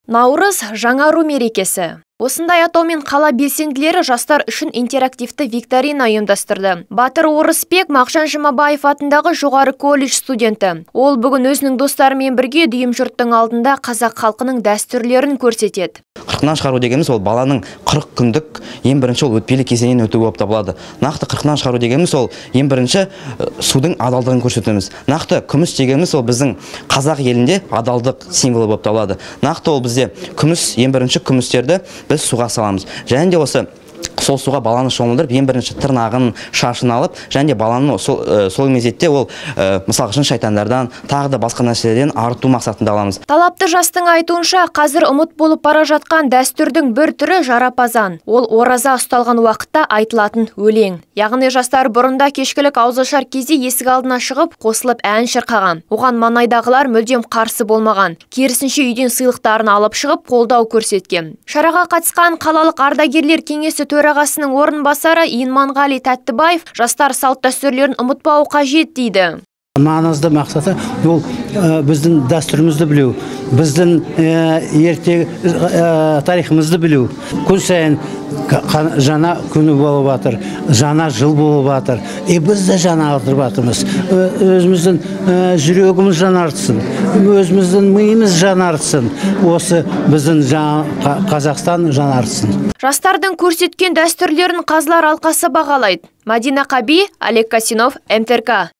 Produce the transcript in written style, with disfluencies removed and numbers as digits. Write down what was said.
Наурыз жаңару мерекесі. Осындай атаумен қала белсенділері жастар үшін интерактивті викторина ұйымдастырды. Батыр Орысбек Мағжан Жұмабаев атындағы жоғары колледж студенті. Ол бүгін өзінің достарымен бірге дүйім жұрттың алдында қазақ халқының дәстүрлерін көрсетеді. Қырқынан шығару дегеніміз ол баланың 40 күндік ең бірінші ол өтпелі кезеңнен өту болып табылады. Нақты қырқынан шығару дегеніміз ол ең бірінші судың адалдығын көрсетеміз. Нақты күміс дегеніміз ол біздің қазақ елінде адалдық символы болып табылады. Нақты ол бізде күміс, ең бірінші күмістерді біз суға саламыз. Және де осы сол суға баланы шомылдырып, ең бірінші тырнағын, шашын алып, және де баланы сол мезетте ол мысал үшін шайтандардан, тағы да басқа нәрселерден арылту мақсатында аламыз. Талапты жастың айтуынша, қазір ұмыт болып бара жатқан дәстүрдің бір түрі жарапазан. Ол ораза ұсталған уақытта айтылатын өлең. Яғни жастар бұрында кешкілік ауызашар кезде есік алдына шығып, қосылып ән шырқаған. Оған маңайдағылар мүлдем қарсы болмаған. Керісінше үйден сыйлықтарын алып шығып, қолдау көрсеткен. Шараға қатысқан қалалық ардагерлер кеңесі төрағасының орынбасары Иманғали Тәттібаев жастар салт дәстүрлерін ұмытпау қажет дейді. Маңызды мақсаты ол біздің дәстүрімізді білу, біздің ертегі тарихымызды білу. Күн сайын жаңа күні болып жатыр, жаңа жыл болып жатыр. Біз де жаңа алдырып жатырмыз. Өзіміздің жүрегіміз жаңартсын, өзіміздің миымыз жаңартсын. Осы біздің Қазақстан жаңартсын. Жастардың көрсеткен дәстүрлерін қазылар алқасы бағалайды. Мадина Қаби, Олег Касинов, МТРК.